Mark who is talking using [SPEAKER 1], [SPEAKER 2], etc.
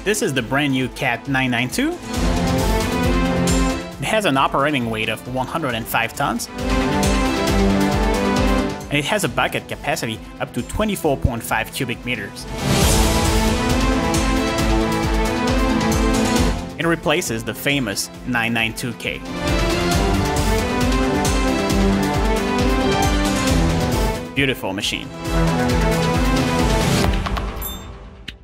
[SPEAKER 1] This is the brand new Cat 992. It has an operating weight of 105 tons. And it has a bucket capacity up to 24.5 cubic meters. It replaces the famous 992K. Beautiful machine.